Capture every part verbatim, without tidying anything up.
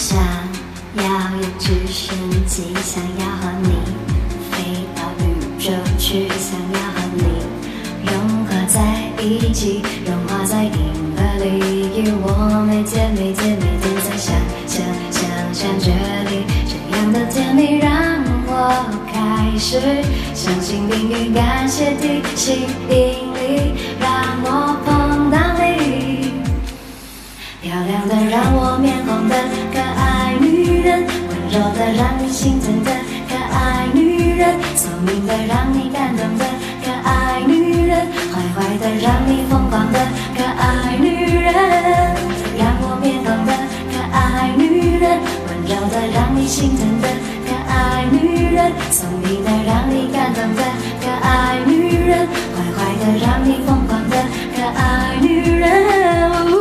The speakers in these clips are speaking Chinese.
想要有直升机，想要和你飞到宇宙去，想要和你融化在一起，融化在银河里。因我每天每天每天在想想想想着你，这样的甜蜜让我开始相信命运，感谢地心引力，让我碰到你。漂亮的让我面红的可爱女人，温柔的让你心疼的可爱女人，聪明的让你感动的可爱女人，坏坏的让你疯狂的可爱女人，让我面红的可爱女人，温柔的让你心疼的可爱女人，聪明的让你感动的可爱女人，坏坏的让你疯狂的可爱女人。哦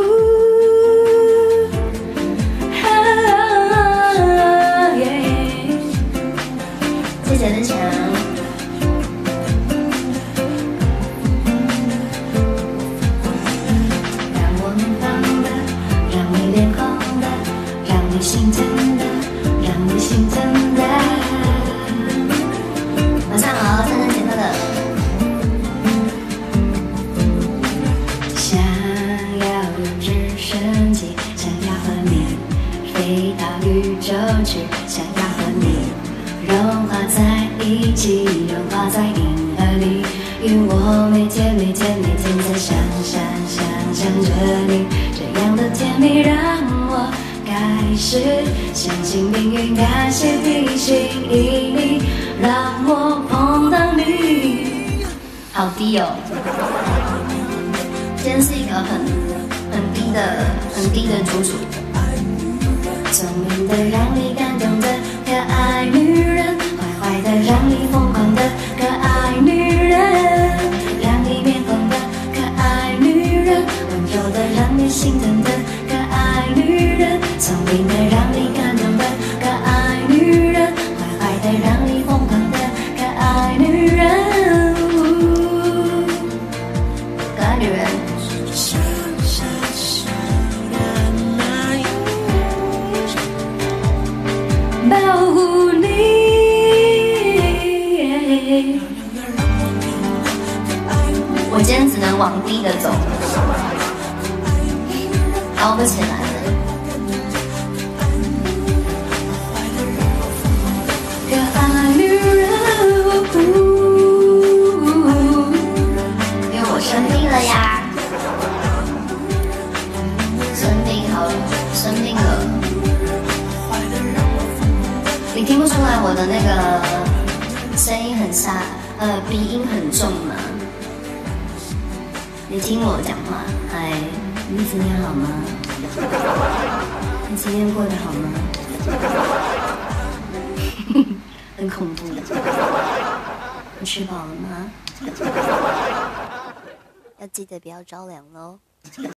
谢谢分享。让我面红的，让你脸红的，让你心疼的，让你心疼的。晚上好，圣诞节快乐。想要有直升机，想要和你飞到宇宙去，想要和你融化在一起，融化在银河里。因我每天每天每天在想想想想着你，这样的甜蜜让我开始相信命运，感谢地心引力，让我碰到你。好低哦，今天是一个很很低的很低的主主。聪明的让你感动的可爱女人，坏坏的让你疯狂的可爱女人，让你面红的可爱女人，温柔的让你心疼的可爱女人，聪明的让你感动的可爱女人，坏坏的让你疯狂的可爱女人，可爱女人。保护你，我今天只能往低的走，高不起来了。可爱女人，因为我生病了呀，生病好了，生病了。你听不出来我的那个声音很沙，呃，鼻音很重吗？你听我讲话，嗨，你今天好吗？你今天过得好吗？很恐怖。你吃饱了吗？要记得不要着凉喽。